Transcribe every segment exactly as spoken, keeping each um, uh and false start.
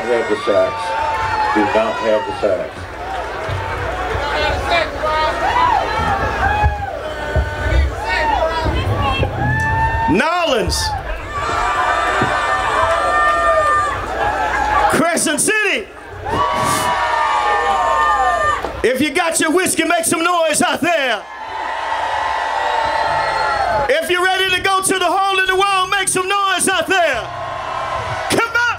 have the sax. Do not have the sax. Nolans. Crescent City. If you got your whiskey, make some noise out there. If you're ready to go to the hole in the wall, make some noise out there. Come on.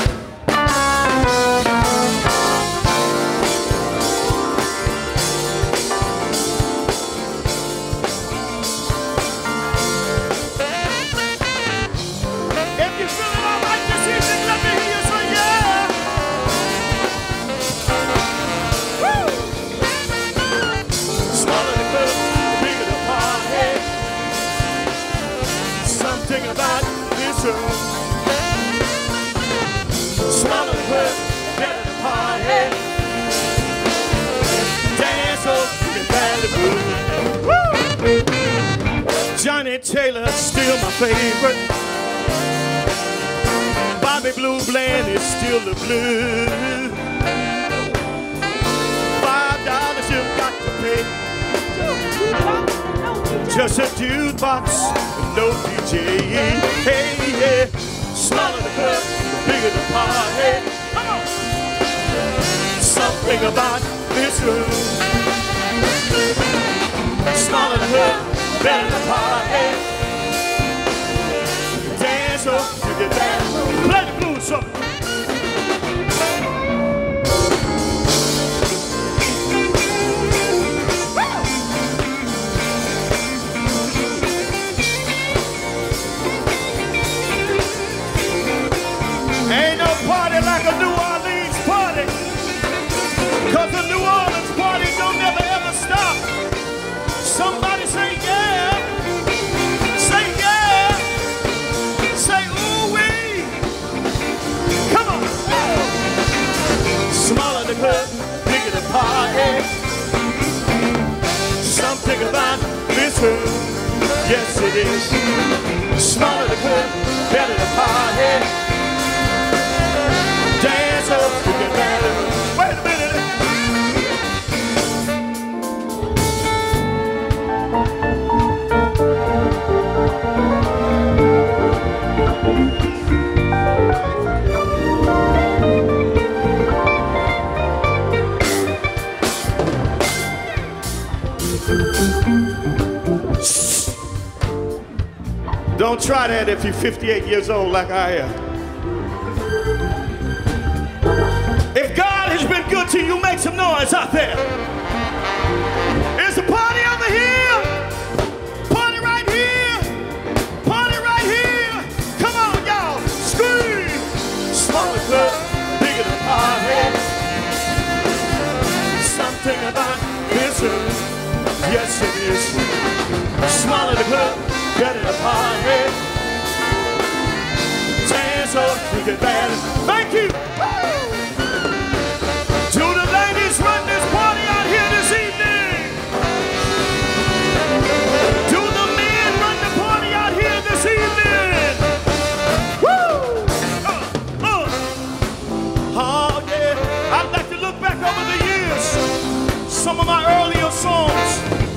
If you're feeling all right this evening, let me hear you say yeah. Woo! Smaller the club, bigger the party. Something about this room. Smaller the club, better the party. Dance up, you can barely move. Woo! Johnny Taylor, still my favorite. Bobby Blue Bland is still the blues. Five dollars you've got to pay. Just a jukebox, no D J. Hey, yeah. Smaller the club, bigger the party. Come on. Something about this room. Smaller the club, better the party. Dance up, you get down. Play the blues song. Ain't no party like a New Orleans party, cause the New Orleans party don't never ever stop. Somebody say yeah, say yeah, say ooh-wee. Come on. Smaller the club, bigger the party. Something about this room, yes it is. Smaller the club, better the party. Dance up, you can better. Wait a minute. Don't try that if you're fifty-eight years old like I am. If God has been good to you, make some noise out there. It's a party over here. Party right here. Party right here. Come on, y'all. Scream. Smaller club, bigger the party. Something about this room. Yes, it is. Smaller the club, better the party. Dance up, you get better. Thank you. Woo! To the ladies, run this party out here this evening. To the men, run the party out here this evening. Woo! Uh, uh. Oh, yeah. I'd like to look back over the years. Some of my earlier songs.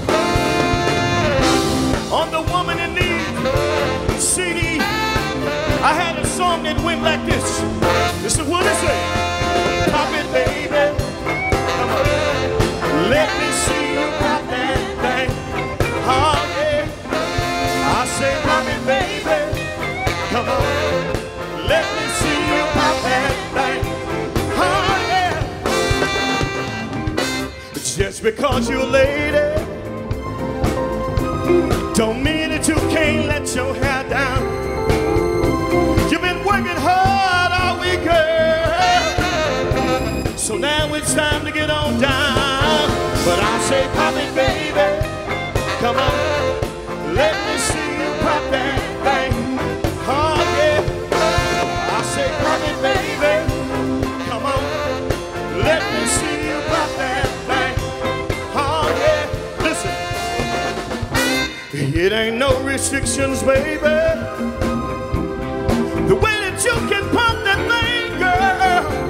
On the Woman in Need C D, I had a song that went like this. This is what it said. Pop it, baby. Come on. Let me see you pop that thing. Oh, yeah. I say, pop it, baby. Come on. Let me see you pop that thing. Oh, yeah. Just because you're a lady don't mean that you can't let your hair down. You've been working hard all week, girl. So now it's time to get on down. But I say, pop it, baby. Come on, let me see you pop that thing. Oh, yeah. I say, pop it, baby. Come on, let me see you pop that thing. Oh, yeah. Listen. It ain't no restrictions, baby. The way that you can pump that thing, girl.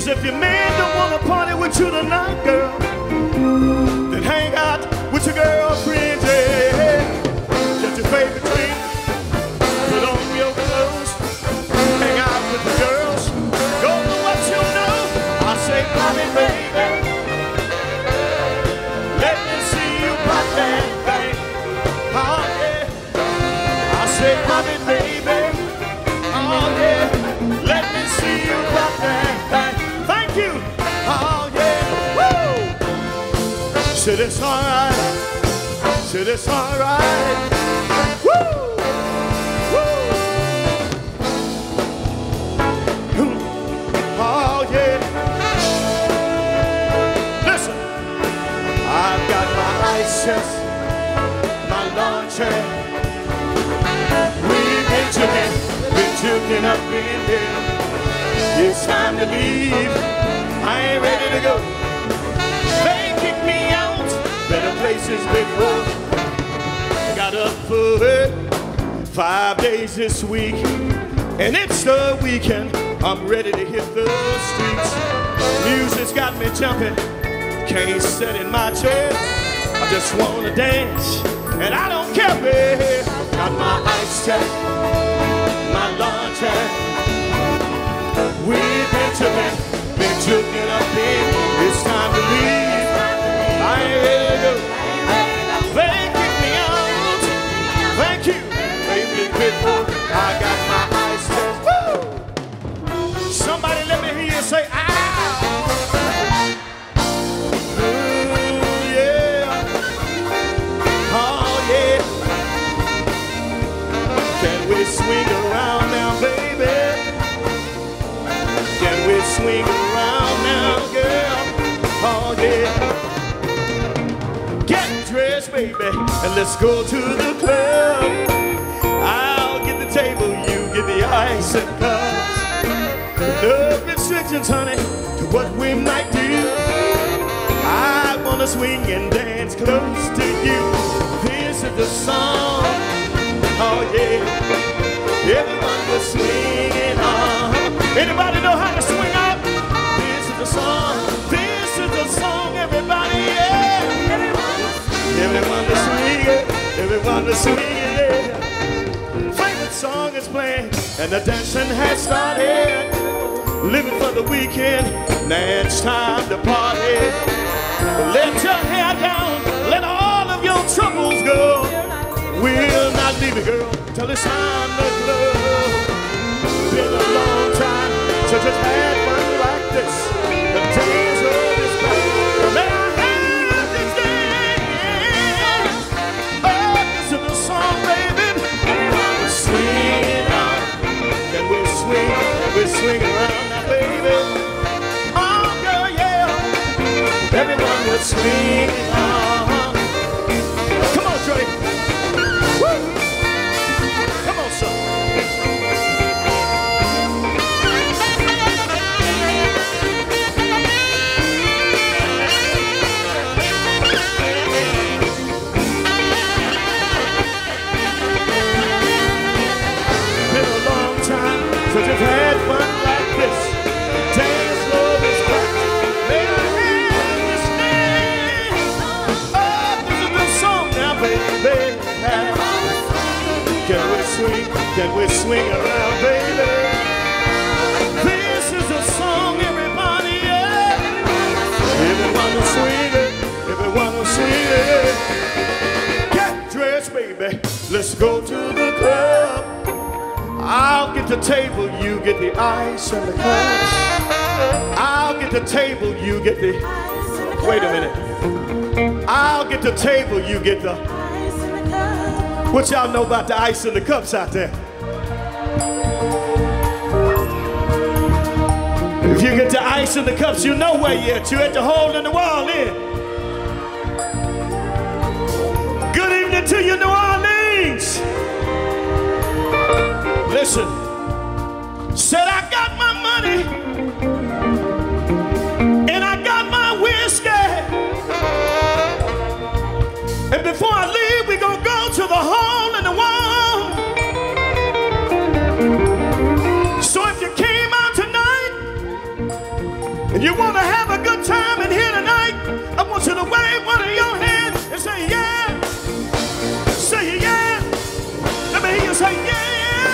Cause if your man don't wanna party with you tonight, girl, then hang out with your girlfriend, yeah. Get your favorite drink, put on your clothes, hang out with the girls, go to what you know. I say, mommy, baby, let me see you pop that thing. Oh, yeah. I say, mommy, baby, oh, yeah, let me see you pop that thing. Thank you. Oh, yeah. Woo! Said it's all right. Said it's all right. Woo! Woo! Oh, yeah. Listen, I've got my ice chest, my lawn chair. We've been juking, been juking up in here. It's time to leave. I ain't ready to go. They kicked me out better places before. Got up for it five days this week, and it's the weekend. I'm ready to hit the streets. Music's got me jumping, can't sit in my chair. I just wanna dance, and I don't care, babe. Got my ice check, my lawn chair. We've been jumping, been jumping up in. It's time to leave. I ain't ready to go. They kick me out. Thank you, baby. Before I got my ice chest. Woo! Somebody let me hear you say, ow. Ooh, yeah. Oh, yeah. Can we swing around now, baby? Can we swing around now, girl? Oh, yeah. Get dressed, baby, and let's go to the club. I'll get the table, you get the ice and cups. No restrictions, honey, to what we might do. I wanna swing and dance close to you. This is the song, oh yeah. Everyone was swinging on. Anybody know how to swing up? This is the song. This is the song, everybody, yeah. Everyone to swing it. Everyone to swing it, yeah. Favorite song is playing, and the dancing has started. Living for the weekend, now it's time to party. Let your hair down, let all of your troubles go. We'll not leave it, girl, till it's time to glow. Been a long time since it's had fun like this. The days of this back. May I have this dance? Oh, this is the song, baby. We're swinging on, and we're swinging, we're swinging around now, baby. Oh, girl, yeah. Everyone was swinging on. Come on, Dre. Woo! Come on, son. Since you've had fun like this, dance floor is packed. May I have this dance? Oh, this is the song now, baby. Can we swing? Can we swing around, baby? This is the song, everybody, yeah. Everyone will swing it. Everyone will swing it. Get dressed, baby. Let's go to the club. I'll get the table, you get the ice and the cups. I'll get the table, you get the... Wait a minute. I'll get the table, you get the... What y'all know about the ice and the cups out there? If you get the ice and the cups, you know where you're at. You're at the hole in the wall in. Good evening to you, New Orleans. Listen, said I got my money and I got my whiskey, and before I leave we gonna go to the hole in the wall. So if you came out tonight You want to have a good time in here tonight? I want you to wave one of your hands and say yeah. Say yeah. Let me hear you say yeah.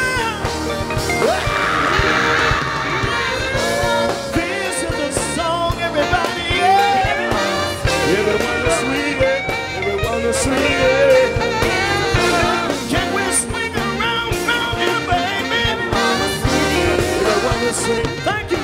This is the song, everybody. Yeah. Everyone is sweet. Everyone is sweet. Can we swing around, round here, baby? Everyone is sweet. Thank you.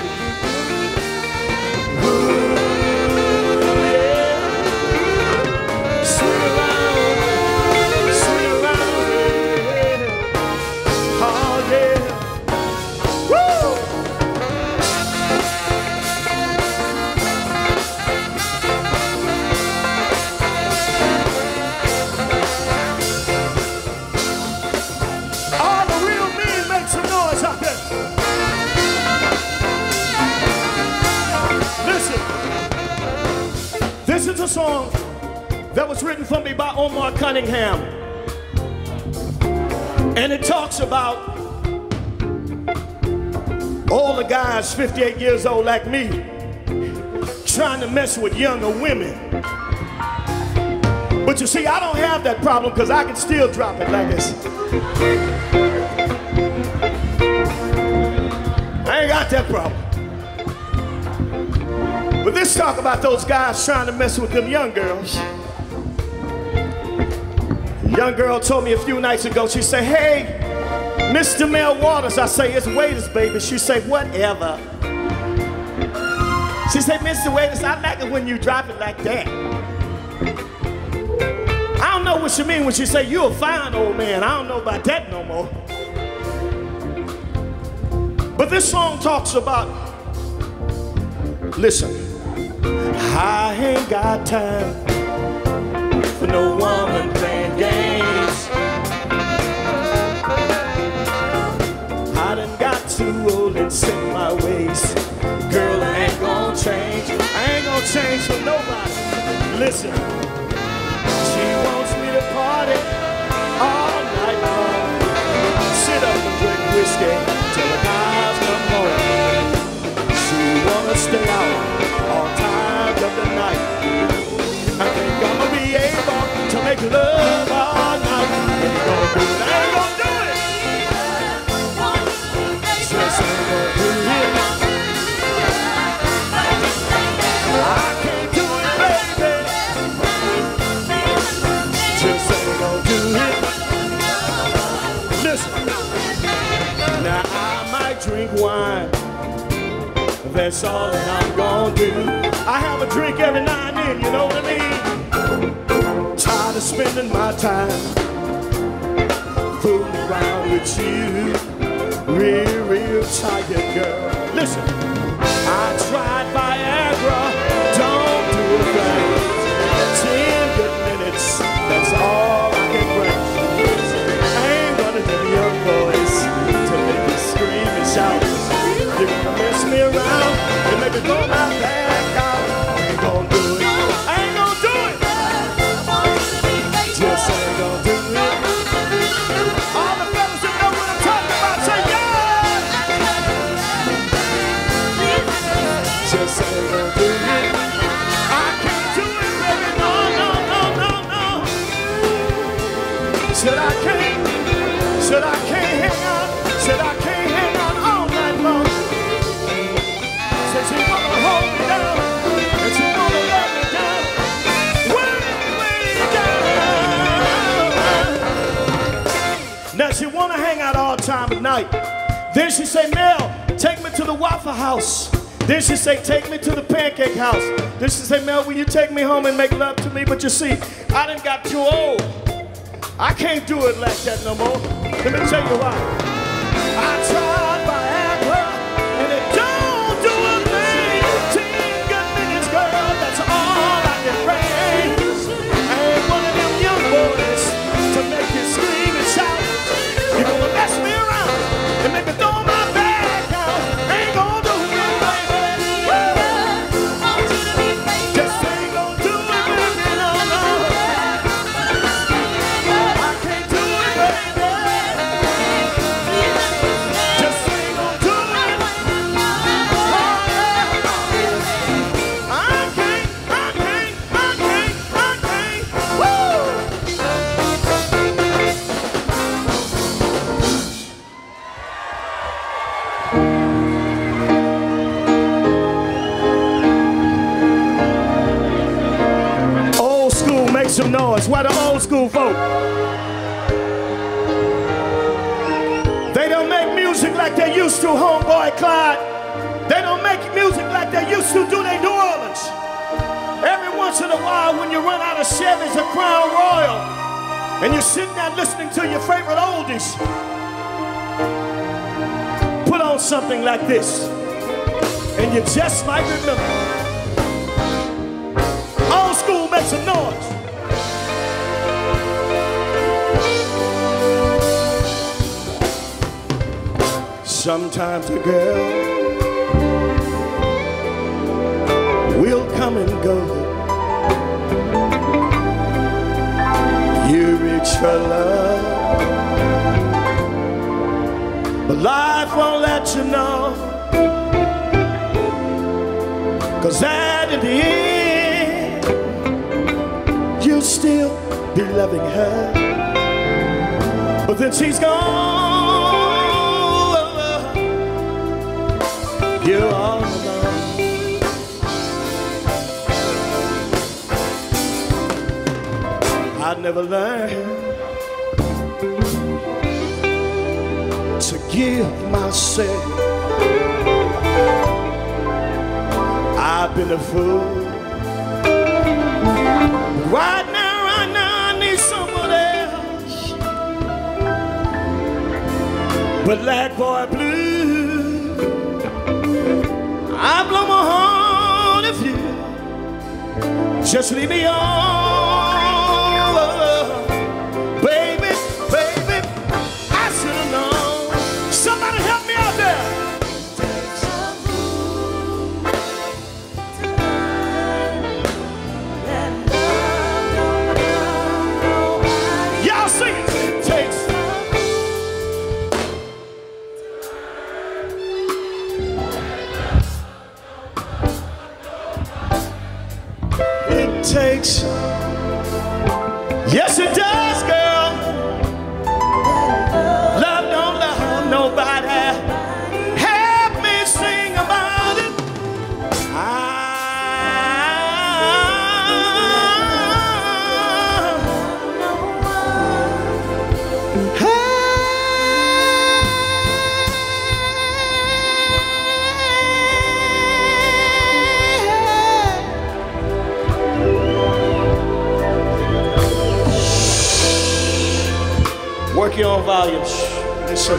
This is a song that was written for me by Omar Cunningham. And it talks about all the guys fifty-eight years old like me trying to mess with younger women. But you see, I don't have that problem because I can still drop it like this. I ain't got that problem. But let's talk about those guys trying to mess with them young girls. A young girl told me a few nights ago, she said, hey, Mister Mel Waters. I say, it's Waiters, baby. She said, whatever. She said, Mister Waiters, I like it when you drop it like that. I don't know what she mean when she say, you a fine old man. I don't know about that no more. But this song talks about, listen, I ain't got time for no woman playing games. I done got too old and set my ways. Girl, I ain't gonna change. I ain't gonna change for nobody. Listen, she wants me to party all night long. Sit up and drink whiskey till the guys come home. She wanna stay out all times of the night. I think I'ma be able to make love all night. Ain't gonna do it, I ain't gonna do it. Just ain't gonna do it. I can't do it, baby. Just ain't gonna do it. Listen, now I might drink wine. That's all that I'm gonna do. I have a drink every now and then, you know what I mean? Tired of spending my time fooling around with you. Real, real tired, girl. Listen, I tried Viagra, don't do a thing. Ten good minutes, that's all I can bring. I ain't one of them young boys to make you scream and shout. You're gonna mess me around and make me go my back out. I ain't gonna do it. I ain't gonna do it. Just ain't gonna do it. All the fellas that know what I'm talking about, say yeah. Just ain't gonna do it. I can't do it, baby. No, no, no, no, no. Said I can't. Said I can't hang out. Said I can't hang out all night long. Said she wanna hold me down, and she wanna let me down, way, way down. Now she wanna hang out all time at night. Then she say, Mel, take me to the Waffle House. Then she say, take me to the Pancake House. Then she say, Mel, will you take me home and make love to me? But you see, I done got too old. I can't do it like that no more. Let me tell you why. I tried Viagra, and it don't do a thing. Ten good minutes, girl, that's all I can bring. I ain't one of them young boys to make you scream and shout. You're gonna mess me around and make me throw my back out. Ain't gonna do it, baby. Just ain't gonna do it, baby, no, no. I can't do it, baby. Just some noise. Why the old school folk? They don't make music like they used to, homeboy Clyde. They don't make music like they used to, do they, New Orleans? Every once in a while when you run out of Chevys or Crown Royal and you're sitting there listening to your favorite oldies, put on something like this and you just might remember. Old school, make some noise. Sometimes a girl will come and go. You reach for love, but life won't let you know. 'Cause at the end, you'll still be loving her. But then she's gone. You're all alone. I never learned to give myself. I've been a fool. But right now, right now, I need someone else. Black Boy Blue, I blow my horn if you just leave me on, baby, baby. I should have known. Somebody help me out there. Y'all sing it. It takes. Takes. Yes, it does, girl. Love don't love nobody. Help me sing about it. I, work your own volume. Listen.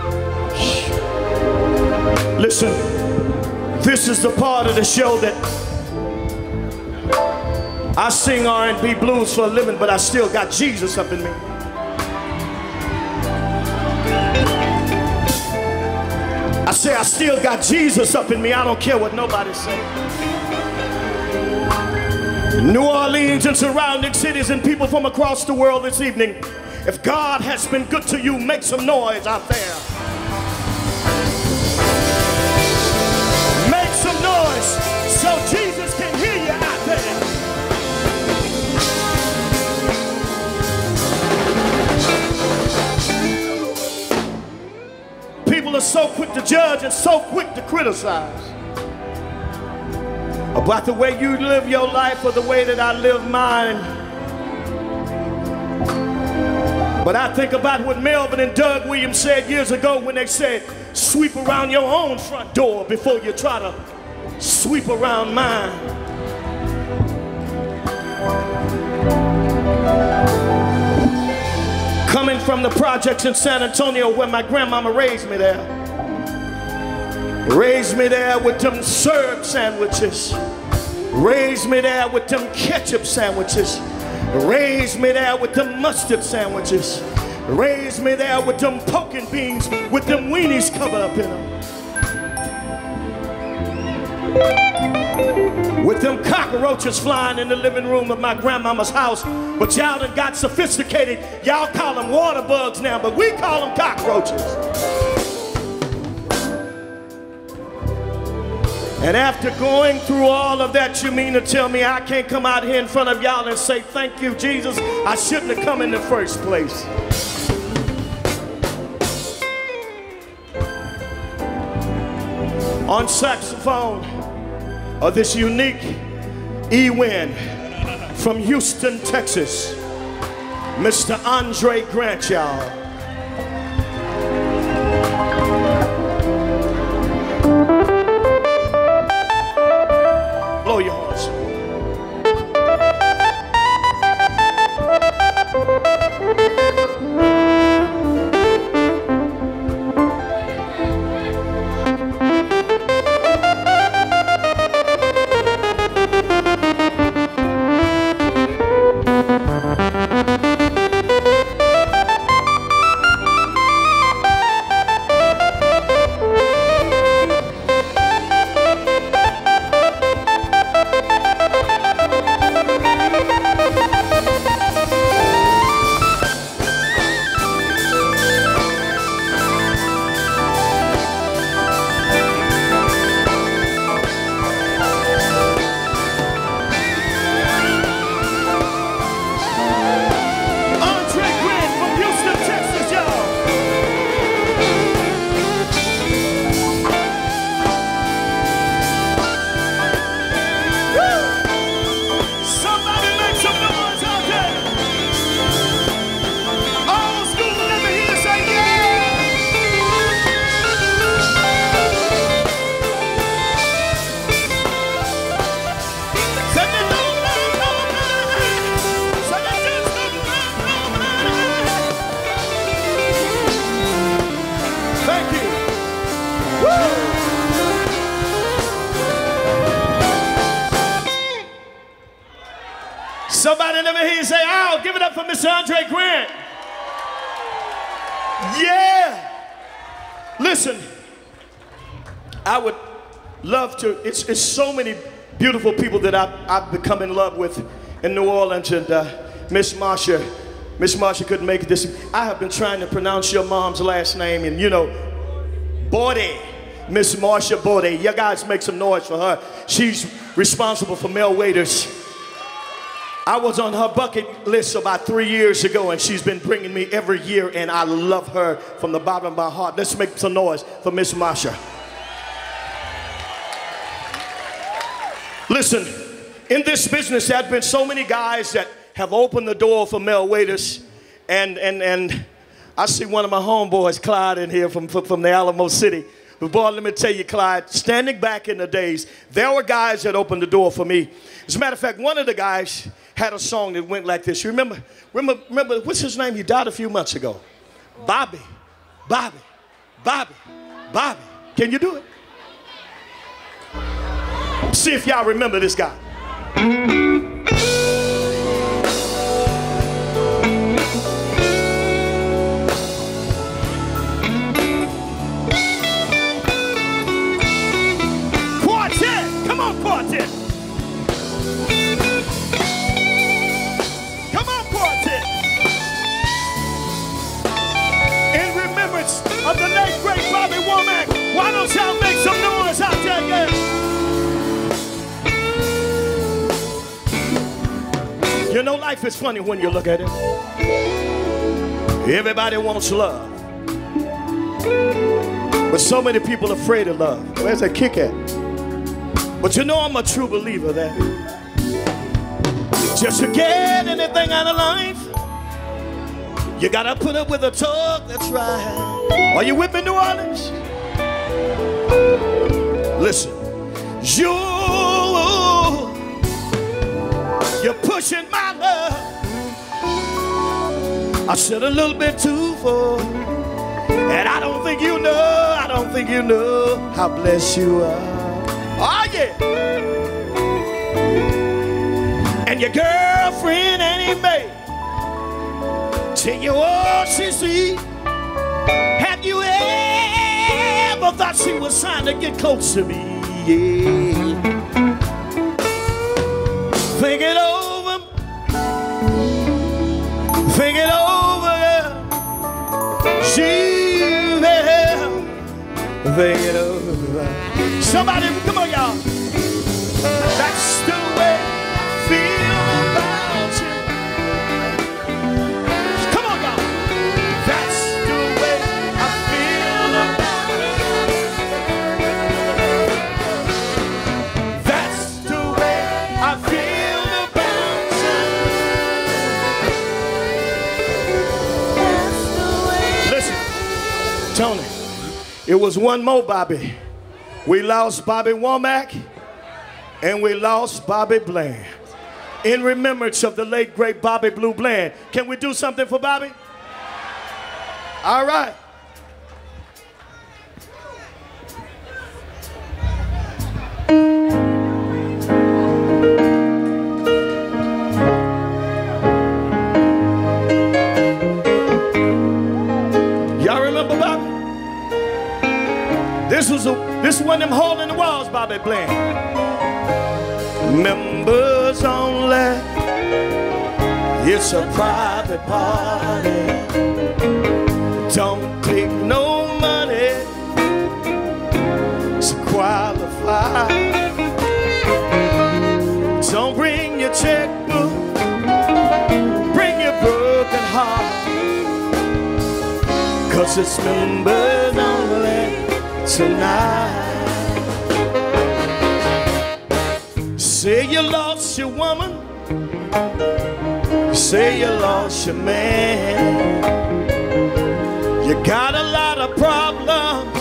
Listen. This is the part of the show that I sing R and B blues for a living, but I still got Jesus up in me. I say I still got Jesus up in me. I don't care what nobody says. New Orleans and surrounding cities and people from across the world this evening, if God has been good to you, make some noise out there. Make some noise so Jesus can hear you out there. People are so quick to judge and so quick to criticize about the way you live your life or the way that I live mine. But I think about what Melvin and Doug Williams said years ago when they said, sweep around your own front door before you try to sweep around mine. Coming from the projects in San Antonio where my grandmama raised me there. Raised me there with them syrup sandwiches. Raised me there with them ketchup sandwiches. Raised me there with them mustard sandwiches. Raised me there with them poking beans with them weenies covered up in them. With them cockroaches flying in the living room of my grandmama's house. But y'all done got sophisticated. Y'all call them water bugs now, but we call them cockroaches. And after going through all of that, you mean to tell me I can't come out here in front of y'all and say, thank you, Jesus, I shouldn't have come in the first place. On saxophone, of this unique E-Win from Houston, Texas, Mister Andre Grant, y'all. Blow your horns. Somebody never hear you say, ow, give it up for Mister Andre Grant. Yeah. Listen, I would love to, it's, it's so many beautiful people that I've, I've become in love with in New Orleans, and uh, Miss Marsha, Miss Marsha couldn't make it this. I have been trying to pronounce your mom's last name, and you know, Bode, Miss Marsha Bode. You guys make some noise for her. She's responsible for Mel Waiters. I was on her bucket list about three years ago, and she's been bringing me every year, and I love her from the bottom of my heart. Let's make some noise for Miss Marsha. Listen, in this business, there have been so many guys that have opened the door for Mel Waiters, and, and, and I see one of my homeboys, Clyde, in here from, from, from the Alamo City. But boy, let me tell you, Clyde, standing back in the days, there were guys that opened the door for me. As a matter of fact, one of the guys had a song that went like this. You remember, remember, remember, what's his name? He died a few months ago. Bobby, Bobby, Bobby, Bobby. Can you do it? See if y'all remember this guy. Quartet, come on, quartet. Of the late great Bobby Womack. Why don't y'all make some noise out there, yeah? You know, life is funny when you look at it. Everybody wants love, but so many people are afraid of love. Where's that kick at? But you know, I'm a true believer that just to get anything out of life, you gotta put up with a talk that's right. Are you with me, New Orleans? Listen, you, you're pushing my love. I said a little bit too far, and I don't think you know, I don't think you know how blessed you are. Oh yeah. And your girlfriend ain't made. Tell you all she see. Have you ever thought she was trying to get close to me? Yeah. Think it over. Think it over. She will. Think it over. Somebody, come on, y'all. That's the way I feel about you. Tony, it was one more Bobby. We lost Bobby Womack and we lost Bobby Bland. In remembrance of the late, great Bobby Blue Bland. Can we do something for Bobby? All right. Y'all remember Bobby? This was a, this one of them hole in the walls, Bobby Bland. Members only, it's a private party. Don't take no money to qualify. Don't bring your checkbook, bring your broken heart, 'cause it's members only tonight. Say you lost your woman, say you lost your man. You got a lot of problems,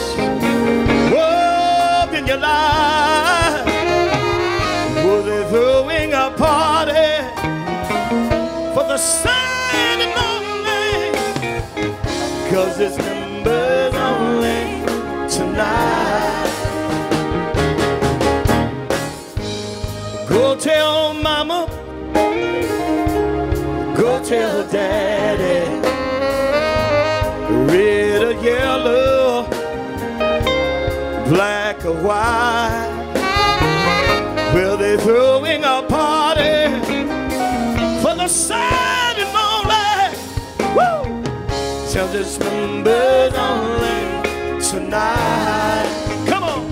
whoa, in your life. Well, they're throwing a party for the sad and lonely, 'cause it's members only tonight. Go tell mama, go tell daddy, red or yellow, black or white. Well, they're throwing a party for the sad and lonely. Woo! Tell this members only tonight. Come on.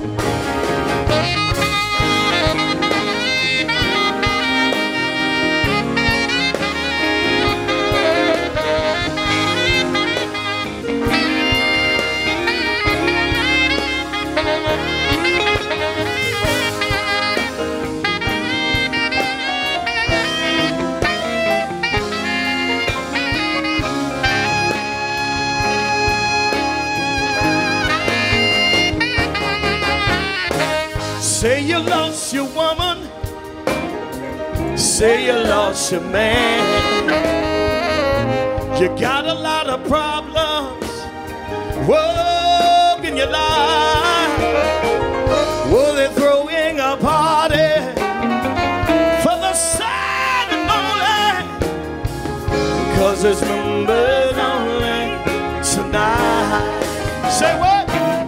Say you lost your woman, say you lost your man. You got a lot of problems, whoa, in your life. Well, they're throwing a party for the sad and lonely, 'cause it's members only tonight. Say what?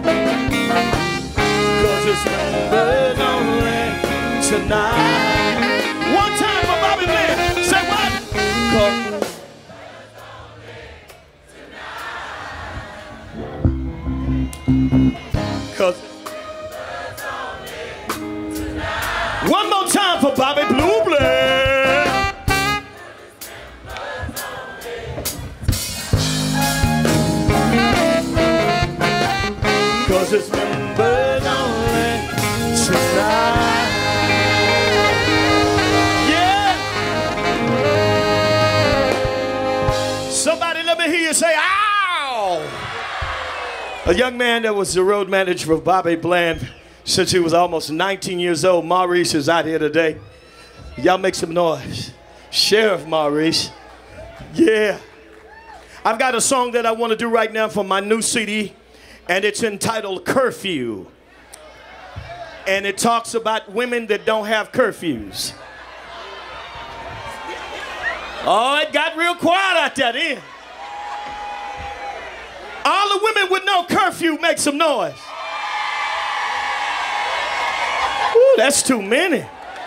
'Cause it's members only tonight. One time for Bobby Bland. Say what? 'Cause Cause one more time for Bobby Blue Bland. 'Cause it's members only tonight. Yeah. Somebody let me hear you say, ow! A young man that was the road manager for Bobby Bland since he was almost nineteen years old. Maurice is out here today. Y'all make some noise. Sheriff Maurice. Yeah. I've got a song that I want to do right now for my new C D, and it's entitled Curfew. And it talks about women that don't have curfews. Oh, it got real quiet out there then. All the women with no curfew make some noise. Ooh, that's too many.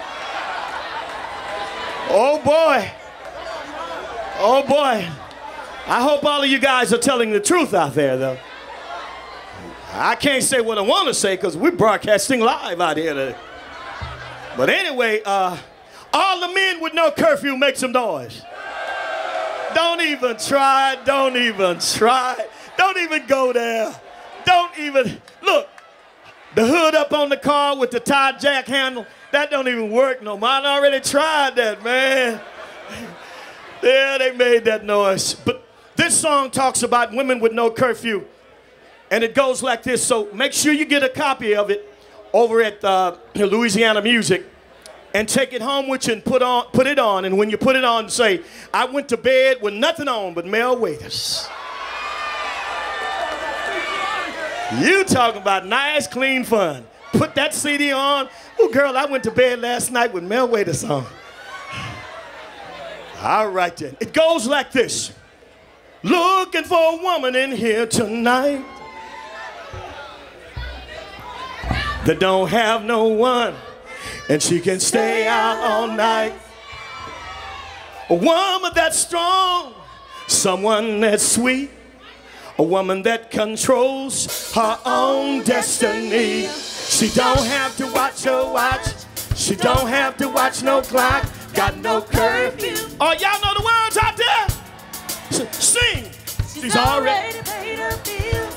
Oh boy. Oh boy. I hope all of you guys are telling the truth out there though. I can't say what I want to say because we're broadcasting live out here today. But anyway, uh, all the men with no curfew make some noise. Don't even try, don't even try. Don't even go there. Don't even, look, the hood up on the car with the tie jack handle, that don't even work no more. I already tried that, man. Yeah, they made that noise. But this song talks about women with no curfew. And it goes like this. So make sure you get a copy of it over at uh, Louisiana Music and take it home with you and put, on, put it on. And when you put it on, say, I went to bed with nothing on but Mel Waiters. You talking about nice, clean fun. Put that C D on. Oh, girl, I went to bed last night with Mel Waiters on. All right, then. It goes like this. Looking for a woman in here tonight that don't have no one, and she can stay out all night. A woman that's strong, someone that's sweet, a woman that controls her own destiny. She don't have to watch her watch. She don't have to watch no clock. Got no curfew. Oh, y'all know the words out there? S sing. She's, She's already paid her bills.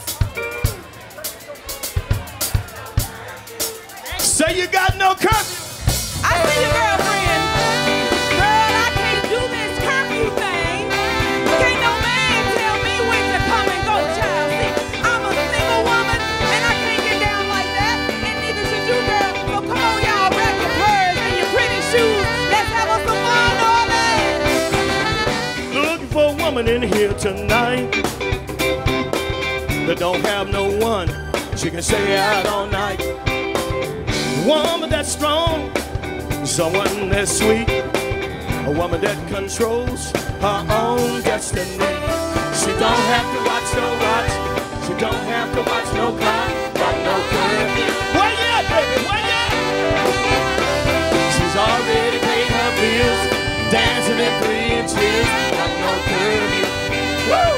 Say you got no curfew. I see your girlfriend. Girl, I can't do this curfew thing. Can't no man tell me when to come and go, child. See, I'm a single woman, and I can't get down like that. And neither should you, girl. So come on, y'all, grab your purse and your pretty shoes. Let's have us some fun all day. Looking for a woman in here tonight that don't have no one. She can stay out all night. Woman that's strong, someone that's sweet, a woman that controls her own destiny. She don't have to watch no watch, she don't have to watch no clock, got no curfew. Why yeah, baby, why yeah? She's already paid her bills, dancing in three inches, got no curfew. Woo!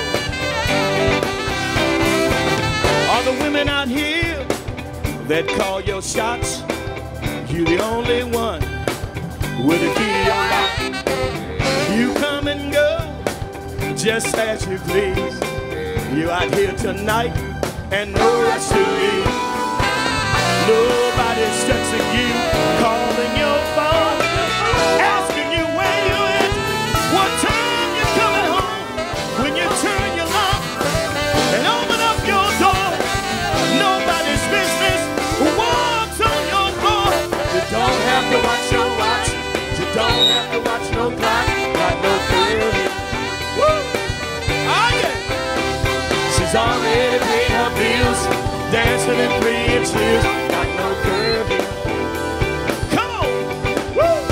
All the women out here that call your shots, you're the only one with a key on lock. You come and go just as you please. You out here tonight and no rush to leave. Nobody's texting you, calling your phone, asking you where you at, what time you coming home. When you turn your lock and open up your door, nobody's business walks on your door. You don't have to watch your watch. You don't have to watch no clock. Got no curfew. Woo! Oh yeah! She's already paid her bills, dancing in three inches. Got no curfew. Come on! Woo!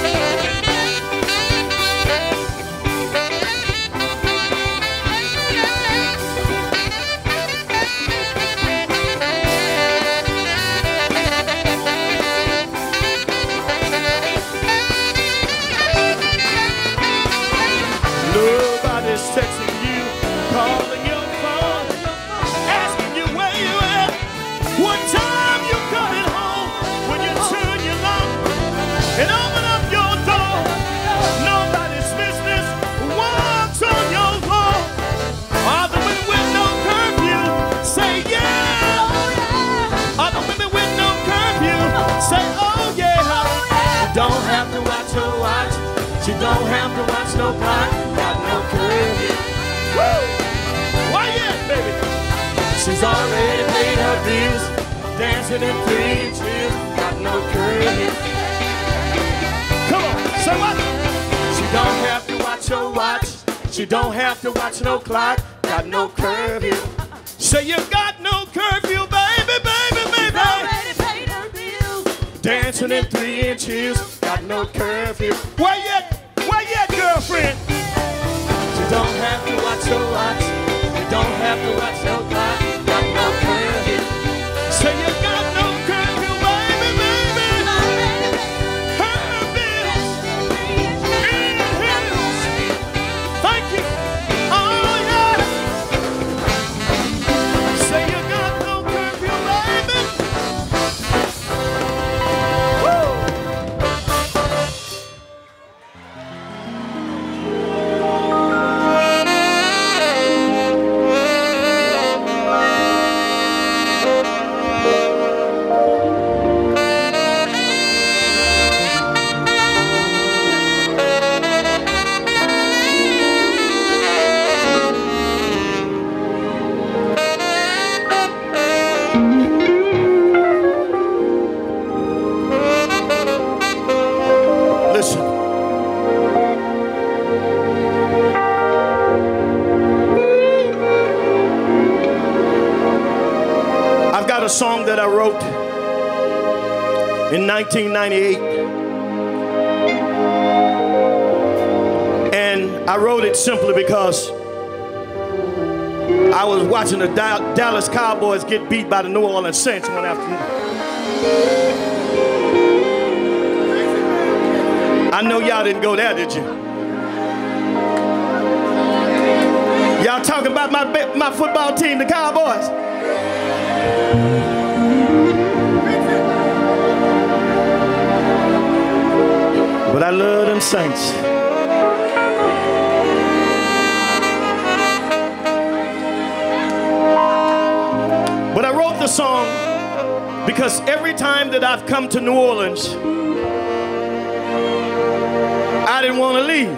Nobody's texting you, calling your phone, asking you where you at, what time you coming home. When you turn your lock and open up your door, nobody's business walks on your floor. All the women with no curfew say yeah. All the women with no curfew say oh yeah. You don't have to watch her watch. She don't have to watch no clock. Got no curfew. Woo! Why yeah, baby? She's already paid her bills, dancing in three inches. Got no curfew. Come on, say what? She don't have to watch her watch. She don't have to watch no clock. Got no curfew. Say you got no curfew, baby, baby, baby. Already paid her bills. Dancing in three inches. Got no curfew. Why yet? Why yet, girlfriend? You don't have to watch your watch. You don't have to watch no clock. Got no curfew. Say you got no curfew, baby, baby. Her bills in hills. Thank you. Oh yeah. Say you got no curfew, baby. Woo. in nineteen ninety-eight. And I wrote it simply because I was watching the Da- Dallas Cowboys get beat by the New Orleans Saints one afternoon. I know y'all didn't go there, did you? Y'all talking about my, my football team, the Cowboys? But I love them Saints. But I wrote the song because every time that I've come to New Orleans, I didn't want to leave.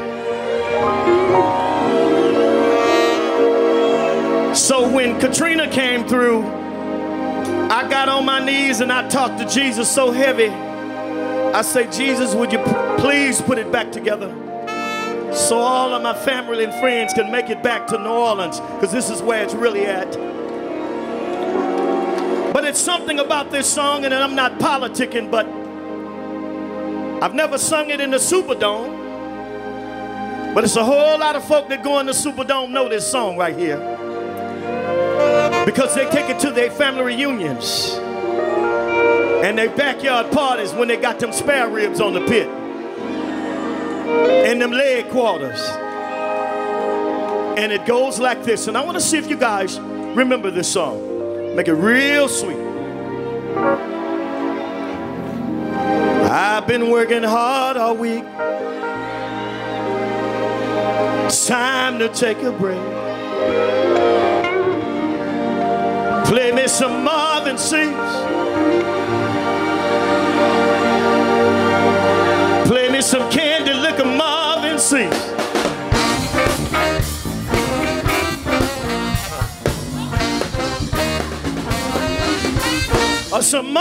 So when Katrina came through, I got on my knees and I talked to Jesus so heavy. I say, Jesus, would you please put it back together so all of my family and friends can make it back to New Orleans, because this is where it's really at. But it's something about this song, and I'm not politicking, but I've never sung it in the Superdome. But it's a whole lot of folk that go in the Superdome know this song right here, because they take it to their family reunions and their backyard parties when they got them spare ribs on the pit and them leg quarters. And it goes like this. And I want to see if you guys remember this song. Make it real sweet. I've been working hard all week. It's time to take a break. Play me some Marvin Seas. Play me some Candy Liquor Marvin Seas. Or some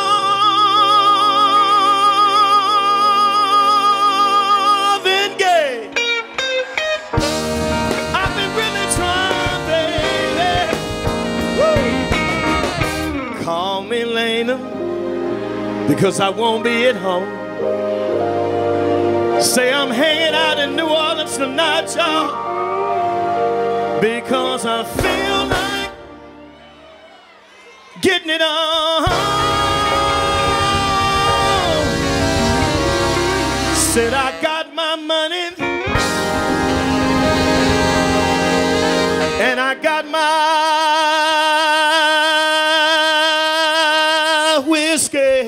Marvin Gaye. I've been really trying, baby. Woo. Call me Lena, because I won't be at home. Say I'm hanging out in New Orleans tonight, y'all, because I feel like getting it on. Said I got my money and I got my whiskey.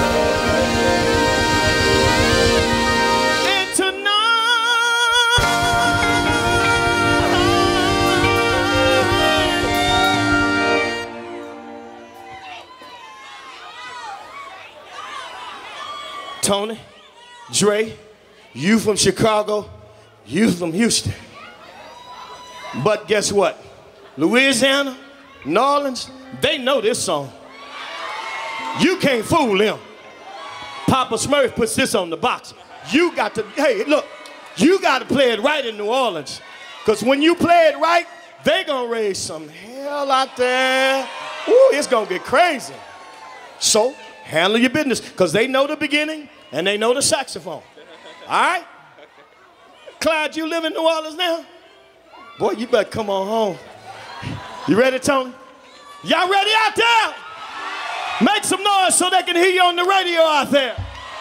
Tony, Dre, you from Chicago, you from Houston. But guess what? Louisiana, New Orleans, they know this song. You can't fool them. Papa Smurf puts this on the box. You got to, hey, look, you got to play it right in New Orleans. Because when you play it right, they going to raise some hell out there. Ooh, it's going to get crazy. So handle your business, because they know the beginning and they know the saxophone. All right? Clyde, you live in New Orleans now? Boy, you better come on home. You ready, Tony? Y'all ready out there? Make some noise so they can hear you on the radio out there.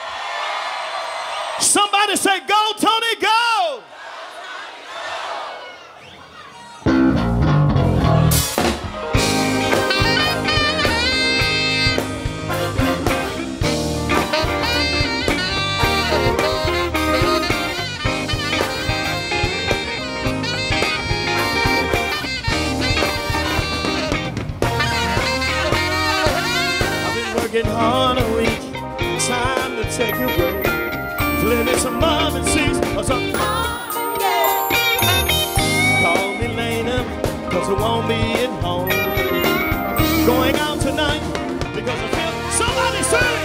Somebody say, go, Tony, go! Working hard a week, time to take a break. Play me some Marvin Seas or something. Call me Lena, cause I won't be at home. Going out tonight because I feel somebody sing.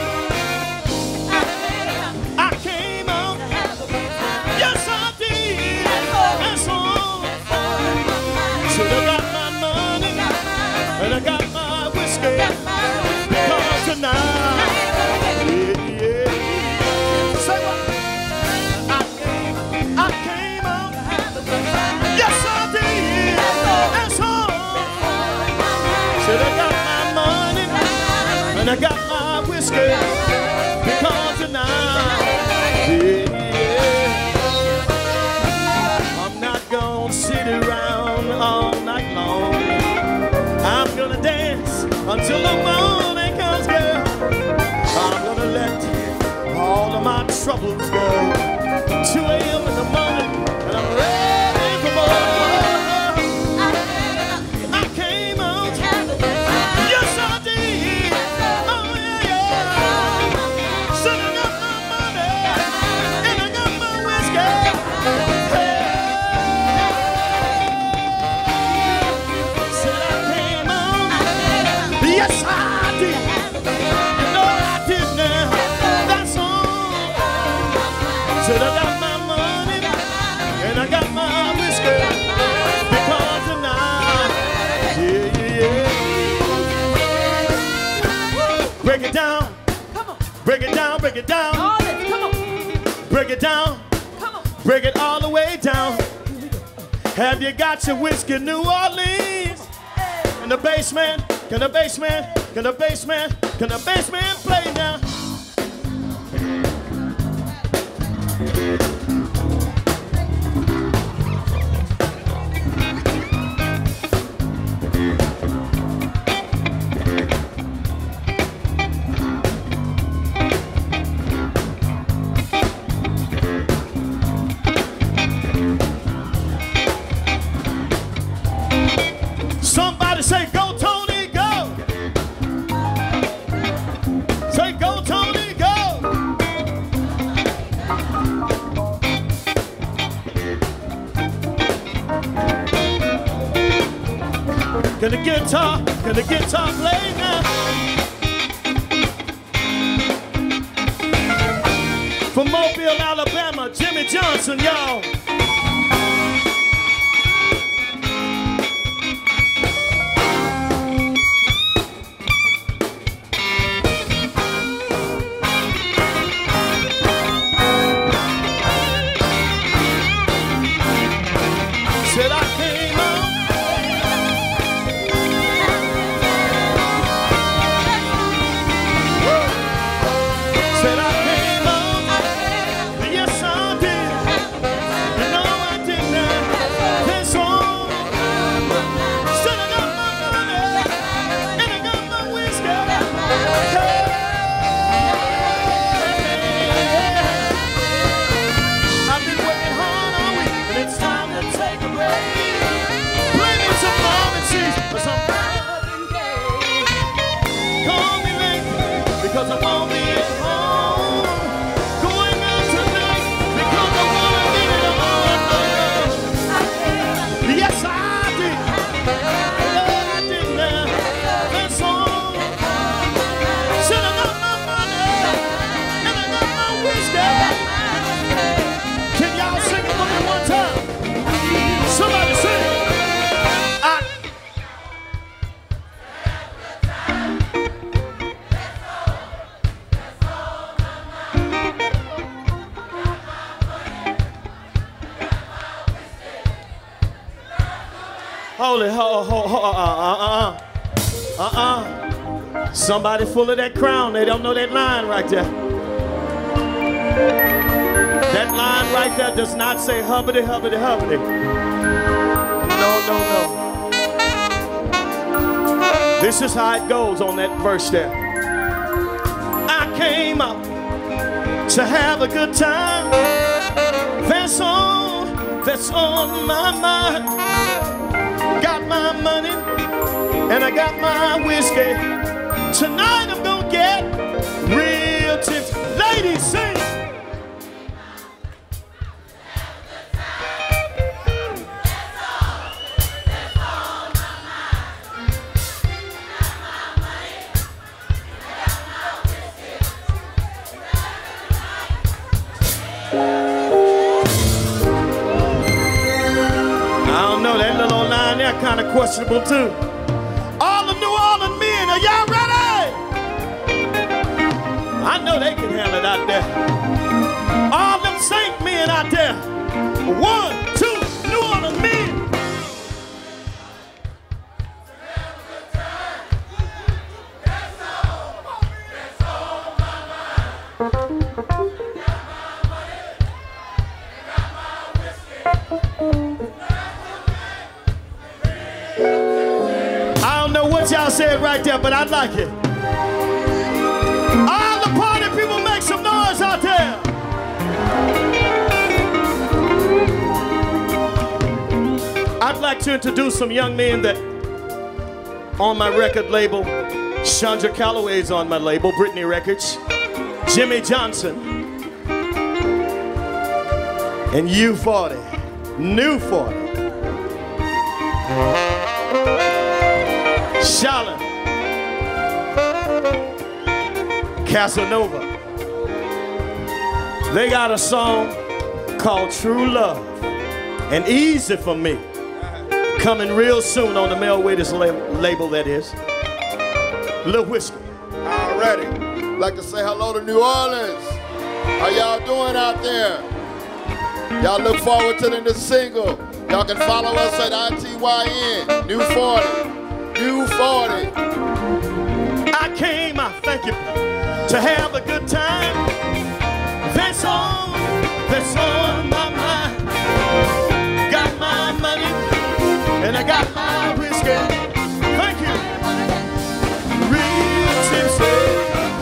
I came out, yes I did, and so should have got my money and I got my whiskey. Tonight until the morning comes, girl. I'm gonna let all of my troubles go. two a m in the morning, and I'm ready for more. I came out, yes I did. Oh yeah, yeah. Said I got my money, and I got my whiskey. Hey. Said I came out, yes I did. You know I did now. That's all. Said I got my money, and I got my whiskey. Because tonight, yeah, yeah, yeah. Break it down. Come on. Break it down, break it down. All this. Come on. Break it down. Come on. Break it all the way down. Have you got your whiskey, New Orleans? In the basement, can the basement, can the basement, can the basement play now? Somebody say, go Tony, go. Say, go Tony, go. Can the guitar, can the guitar play now? From Mobile, Alabama, Jimmy Johnson, y'all. Said I came out. Said I came out. Yes, I did. You know I did now. This all. Said I got my money, and I got my whiskey. Hey. I've been working hard all week, and it's time to take a break. Play me some Marvin Seas or some Marvin Gaye. Call me late because I won't be at home. Going out tonight because I wanna get it on. Yes, I did. Yeah, I did now. That's all. Said I got my money and I got my whiskey. Can y'all sing it for me one time? Somebody sing it. I Hold it, hold, hold, hold, uh, uh, uh, uh, uh. Somebody full of that crown, they don't know that line right there. That line right there does not say hubbity, hubbity, hubbity. No, no, no. This is how it goes on that verse there. I came up to have a good time. That's all that's on my mind. Got my money and I got my whiskey. Tonight I'm gonna get real tipsy. Ladies, sing. Kind of questionable too. All the New Orleans men, are y'all ready? I know they can handle it out there. All them Saint men out there. One, two, New Orleans men. What y'all say it right there, but I like it. All the party people, make some noise out there. I'd like to introduce some young men that on my record label. Chandra Calloway's on my label, Brittany Records. Jimmy Johnson. And U forty, New forty. Shalom. Casanova. They got a song called True Love and Easy for Me. Coming real soon on the Mel Waiters label, that is. Little Whiskey. Alrighty. Like to say hello to New Orleans. How y'all doing out there? Y'all look forward to the new single. Y'all can follow us at I T Y N, New forty. New forty. I came, I thank you, to have a good time. That's all, that's on my mind. Got my money, and I got my whiskey. Thank you. Real sincere.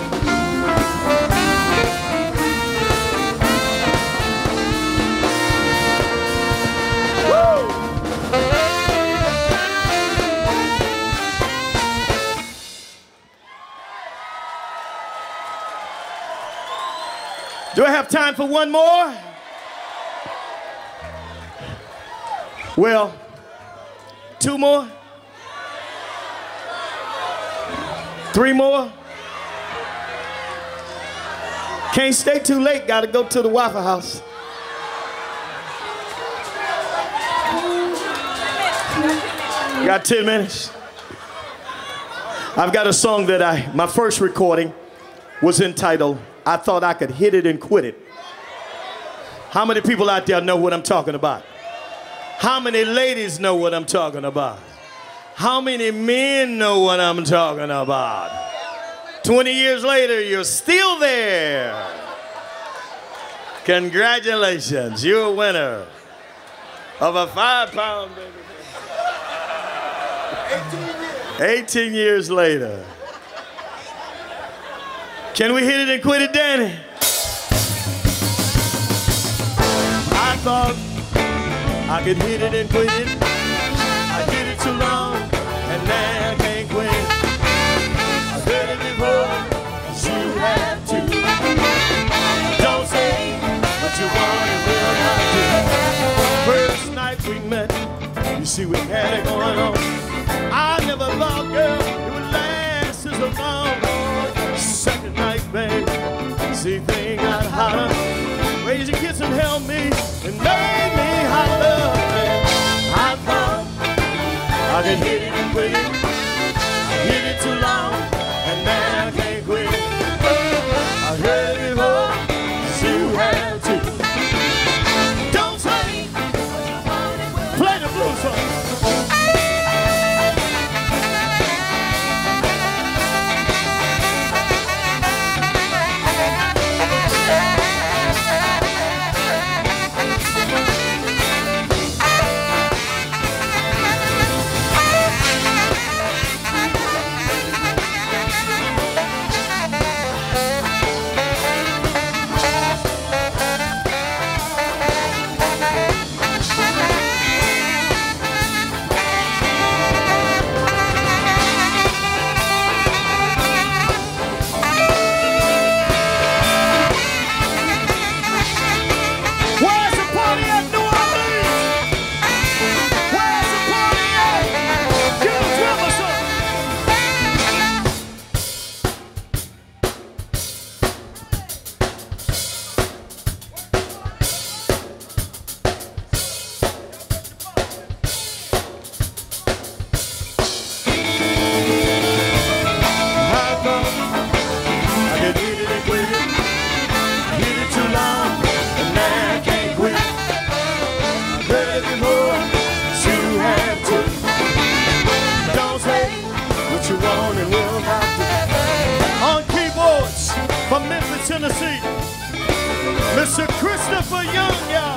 Do I have time for one more? Well, two more? Three more? Can't stay too late, gotta go to the Waffle House. Got ten minutes. I've got a song that I, my first recording was entitled, I Thought I Could Hit It and Quit It. How many people out there know what I'm talking about? How many ladies know what I'm talking about? How many men know what I'm talking about? twenty years later, you're still there. Congratulations, you're a winner of a five pound baby. eighteen years later. Can we hit it and quit it, Danny? I thought I could hit it and quit it. I did it too long, and now I can't quit. I heard it before, but you have to. Don't say what you want and will not do. First night we met, you see we had it going on. I never thought, girl, it would last so long. Second night, babe, see things got hotter. Raise your kiss and help me and make me holler. I thought I could hit it and quit it. I hit it too long, and now I can't quit it. I heard it before, so you have to. Don't say, play the blues song. From Memphis, Tennessee, Mister Christopher Young, y'all.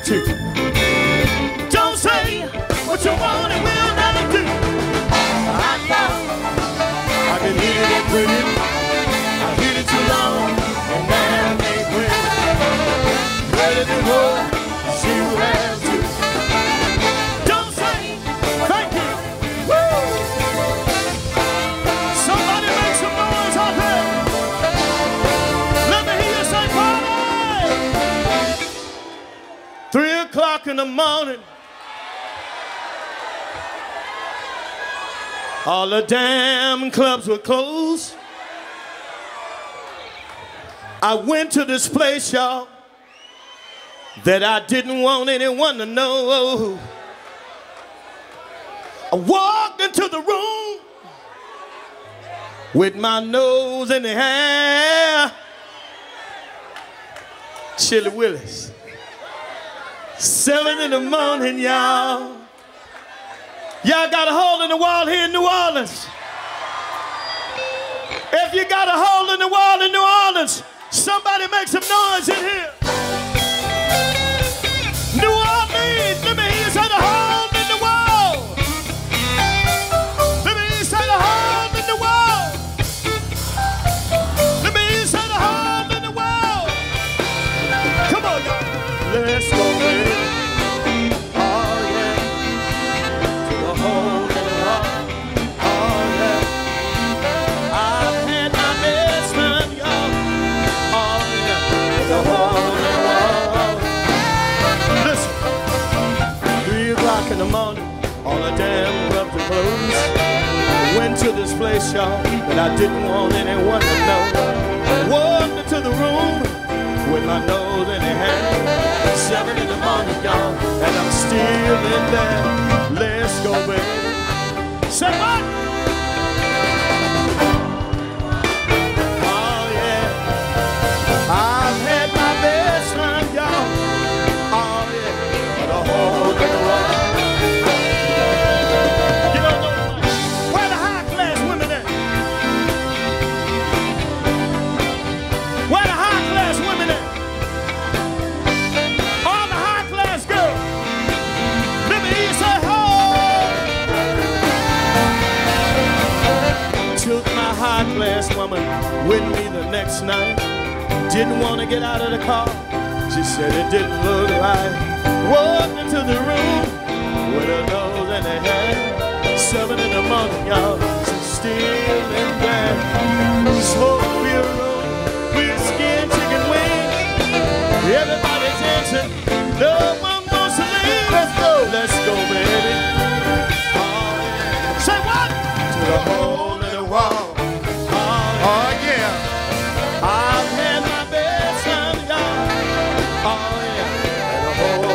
two. Don't say what you want and will never do. I know I've been hitting it pretty. I've hit it too long, and now I'm ain't ready. Ready to go, see who has to. Don't say thank you. Woo! Somebody make some noise out there. Let me hear you say party. Three o'clock in the morning. All the damn clubs were closed. I went to this place, y'all, that I didn't want anyone to know. I walked into the room with my nose in the air. Chili Willis. Seven in the morning, y'all. Y'all got a hole in the wall here in New Orleans. If you got a hole in the wall in New Orleans, somebody make some noise in here. New Orleans, let me hear you say the hole in the wall. Let me hear you say the hole in the wall. Let me hear you say the hole in the wall. Come on, y'all. Let's go, baby. In the morning, all the damn clubs are closed. I went to this place, y'all, that I didn't want anyone to know. Walked into the room with my nose in the hand. Seven in the morning, y'all, and I'm still in there. Let's go, baby. Say what? Oh, yeah. I've had my best time, y'all. Oh, yeah. The whole thing around. High-class woman with me the next night. Didn't want to get out of the car. She said it didn't look right. Walked into the room with her nose in her hand. Seven in the morning, y'all. She's still in bed. Smoke beer room, whiskey and chicken wings. Everybody's dancing. No one wants to leave. Let's go. Let's go, baby. Oh, yeah. Say what? To the hole in the wall. Oh, yeah. I've had my best time, y'all. Oh, yeah. And the whole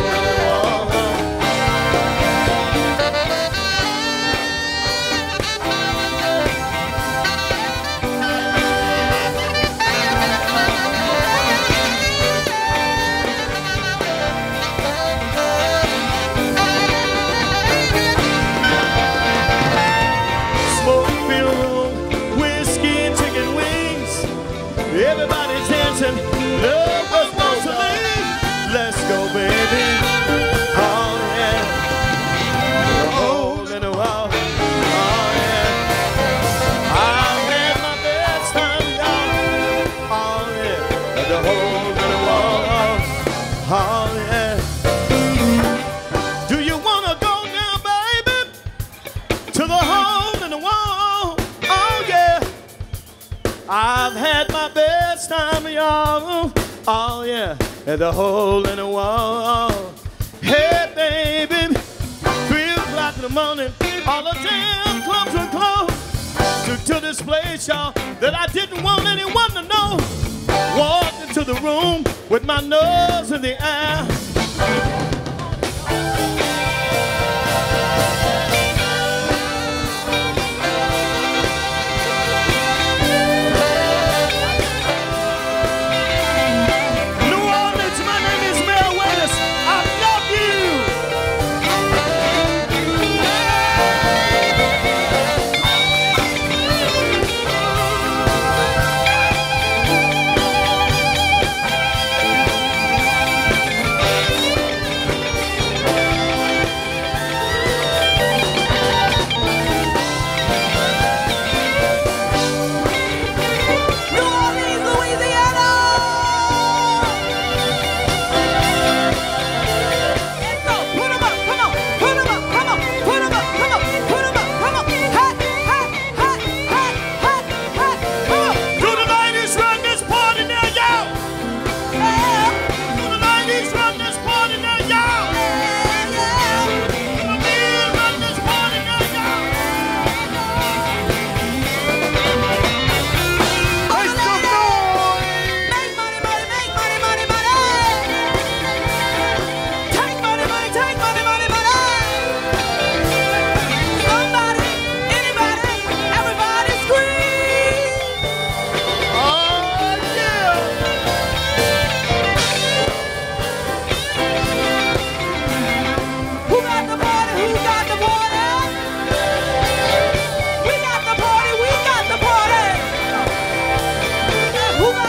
everybody's dancing, love was supposed to leave. Let's go, baby. Oh, yeah. The hole in the wall. Oh, yeah. I've had my best time, y'all. Oh, yeah. At the hole in the wall. Oh, yeah. Do you want to go now, baby? To the hole in the wall. Oh, yeah. I've had my best time, y'all. Oh, yeah. At the hole in the wall. Hey, baby. Three o'clock in the morning. All the damn clubs were closed. Took to this place, y'all, that I didn't want anyone to know. Walked into the room with my nose in the air. Who